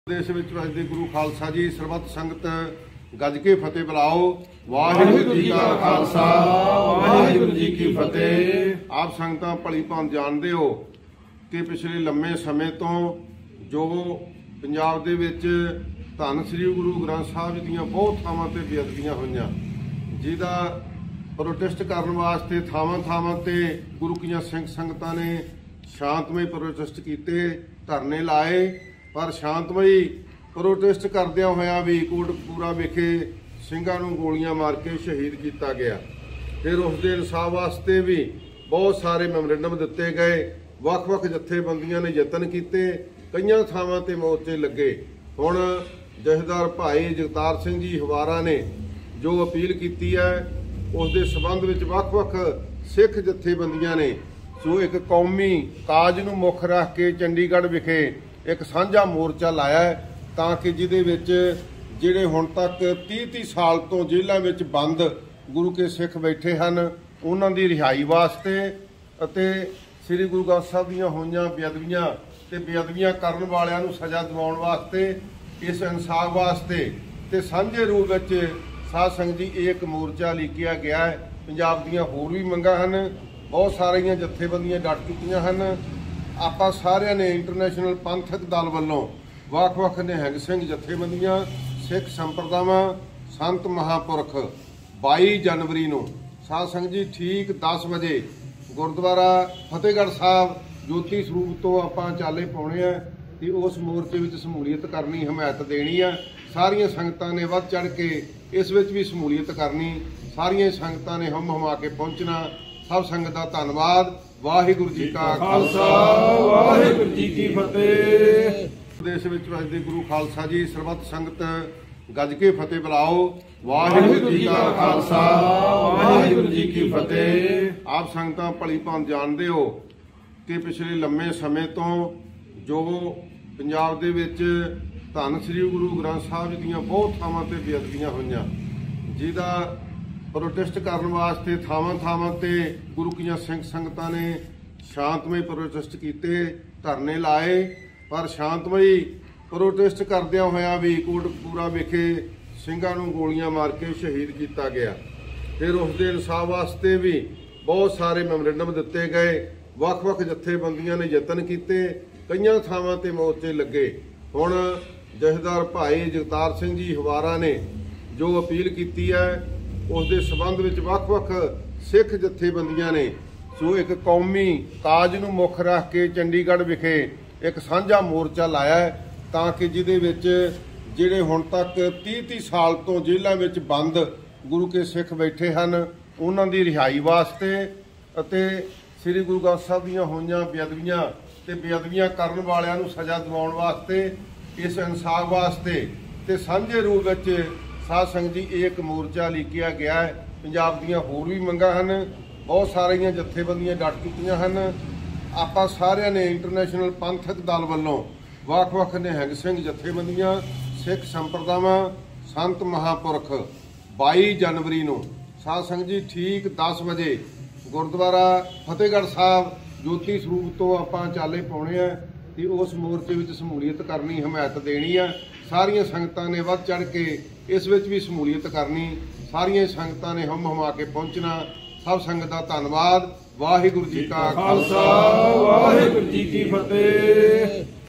देश विच वसदे गुरु खालसा जी सरबत संगत गज के फतेह बुलाओ। वाहिगुरू जी का खालसा वाहिगुरू जी की फतेह। आप संगतां भली भांत जानदे हो कि पिछले लंबे समय तो जो पंजाब दे विच धन श्री गुरु ग्रंथ साहिब जी दीयां बहुत थावां ते बेअदबियां होईयां, जिहदा प्रोटेस्ट करन वास्ते थावां ते गुरु कीआं सिंह संगतां ने शांतमई प्रोटेस्ट कीते, धरने लाए। पर शांतमई प्रोटेस्ट करदियां होइयां भी कोटकपूरा विखे ਸਿੰਘਾਂ ਨੂੰ गोलियां मार के शहीद किया गया। फिर उसके इंसाफ वास्ते भी बहुत सारे मैमोरेंडम दिते गए। ਵੱਖ-ਵੱਖ जथेबंदियां ने यतन किए, कई थावां ते मोर्चे लगे। हुण जथेदार भाई जगतार सिंह जी हवारा ने जो अपील की है, उसके संबंध में ਵੱਖ-ਵੱਖ सिख जथेबंदियां ने जो एक कौमी काज नूं मुख रख के चंडीगढ़ विखे एक साझा मोर्चा लाया है, ताकि जिहदे विच जिहड़े हुण तक 30 साल तो जेलों में बंद गुरु के सिख बैठे हैं, उन्हां दी रिहाई वास्ते अते श्री गुरु ग्रंथ साहिब दीयां होईयां बेअदबियां ते बेअदबियां करन वालियां नूं सज़ा दिवाउण वास्ते, इस इंसाफ वास्ते ते सांझे रूप विच साध संगत जी एक मोर्चा लिखिया गया है। पंजाब दीयां होर भी मंगां हन, बहुत सारियां जथेबंदियां डट चुकीआं हन। आपां सारिਆਂ ने इंटरनेशनल पंथक दल ਵੱਲੋਂ ਵੱਖ-ਵੱਖ ਨਿਹੰਗ ਸਿੰਘ ਜਥੇਬੰਦੀਆਂ, सिख संप्रदावां, संत महापुरख 22 जनवरी ਨੂੰ साध संगत जी ठीक 10 ਵਜੇ गुरुद्वारा फतेहगढ़ साहब ज्योति स्वरूप तो आपां चाले पाउणे आ ते उस मोर्चे विच शमूलीयत करनी, हमायत देनी है। सारियां संगतां ने वध चढ़ के इस विच भी शमूलीयत करनी, सारियां संगतां ने हम हमा के पहुंचना। सब संगत दा धन्नवाद। वाहिगुरू जी का खालसा वाहिगुरू जी की फतेह। देश विच वसदे गुरु खालसा जी सरबत संगत गज के फतेह बुलाओ। वाहिगुरू जी का खालसा वाहिगुरू जी की फतेह। आप संगतां भली भांत जानदे हो कि पिछले लंबे समय तो जो पंजाब दे विच धन श्री गुरु ग्रंथ साहिब जी दीयां बहुत थावां ते बेअदबियां होईयां, जिहदा प्रोटेस्ट करन वास्ते थावां ते गुरु कीआं सिंह संगतां ने शांतमई प्रोटेस्ट किए, धरने लाए। पर शांतमई प्रोटेस्ट करदियां होइयां भी कोटकपूरा विखे ਸਿੰਘਾਂ ਨੂੰ गोलियां मार के शहीद किया गया। फिर उसके इंसाफ वास्ते भी बहुत सारे मैमोरेंडम दिते गए। ਵੱਖ-ਵੱਖ जथेबंदियां ने यतन किए, कई थावां ते मोर्चे लगे। हुण जथेदार भाई जगतार सिंह जी हवारा ने जो अपील की है, उसके संबंध में ਵੱਖ-ਵੱਖ सिख जथेबंदियां ने जो एक कौमी काज नूं मुख रख के चंडीगढ़ विखे एक साझा मोर्चा लाया है, ताकि जिहदे विच जिहड़े हुण तक 30 साल तो जेलों में बंद गुरु के सिख बैठे हैं, उन्हां दी रिहाई वास्ते अते श्री गुरु ग्रंथ साहिब दीयां होईयां बेअदबियां ते बेअदबियां करन वालियां नूं सज़ा दिवाउण वास्ते, इस इंसाफ वास्ते ते सांझे रूप विच साध संगत जी एक मोर्चा लिखिया गया है। पंजाब दीयां होर भी मंगां हन, बहुत सारियां जथेबंदियां डट चुकीआं हन। आपां सारिਆਂ ने इंटरनेशनल पंथक दल ਵੱਲੋਂ ਵੱਖ-ਵੱਖ ਨਿਹੰਗ ਸਿੰਘ जथेबंदियां, सिख संप्रदावां, संत महापुरख 22 जनवरी ਨੂੰ साध संगत जी ठीक 10 ਵਜੇ गुरुद्वारा फतेहगढ़ साहब ज्योति स्वरूप तो आपां चाले पाउणे आ ते उस मोर्चे विच शमूलीयत करनी, हमायत देनी है। सारियां संगतां ने वध चढ़ के इस विच भी शमूलीयत करनी, सारियां संगतां ने हम हमा के पहुंचना। सब संगत दा धन्नवाद। वाहिगुरू जी का खालसा वाहिगुरू जी की फतेह।